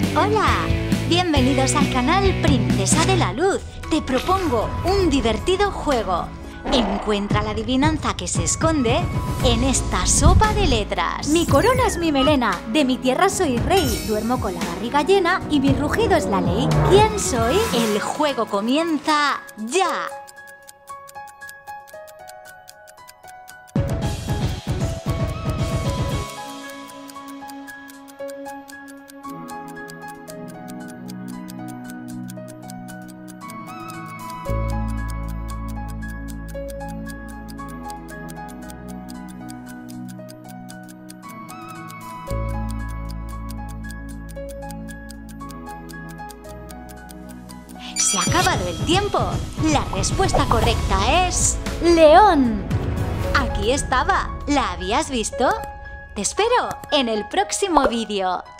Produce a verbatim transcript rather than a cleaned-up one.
Hola, bienvenidos al canal Princesa de la Luz. Te propongo un divertido juego. Encuentra la adivinanza que se esconde en esta sopa de letras. Mi corona es mi melena, de mi tierra soy rey. Duermo con la barriga llena y mi rugido es la ley. ¿Quién soy? El juego comienza ya. Se ha acabado el tiempo. La respuesta correcta es... ¡León! Aquí estaba. ¿La habías visto? Te espero en el próximo vídeo.